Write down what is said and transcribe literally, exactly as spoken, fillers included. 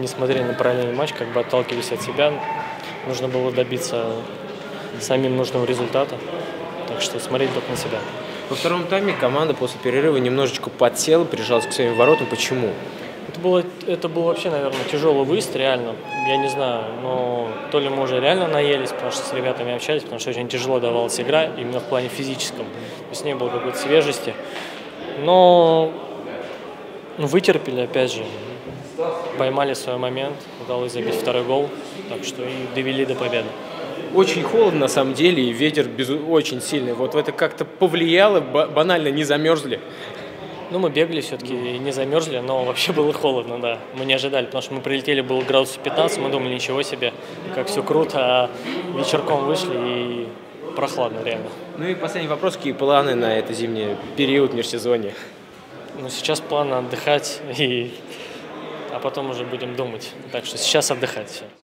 не смотрели на параллельный матч, как бы отталкивались от себя. Нужно было добиться самим нужного результата. Так что смотреть только на себя. Во втором тайме команда после перерыва немножечко подсела, прижалась к своим воротам. Почему? Это было, это был вообще, наверное, тяжелый выезд, реально. Я не знаю, но то ли мы уже реально наелись, потому что с ребятами общались, потому что очень тяжело давалась игра, именно в плане физическом. То есть не было какой-то свежести. Но ну, вытерпели, опять же. Поймали свой момент, удалось забить второй гол, так что и довели до победы. Очень холодно на самом деле, и ветер без... очень сильный. Вот это как-то повлияло, банально не замерзли? Ну, мы бегали все-таки и не замерзли, но вообще было холодно, да. Мы не ожидали, потому что мы прилетели, было градусов пятнадцать, мы думали, ничего себе, как все круто, а вечерком вышли и прохладно реально. Ну и последний вопрос, какие планы на это зимний период межсезонья? Ну, сейчас план отдыхать, и... а потом уже будем думать. Так что сейчас отдыхать все.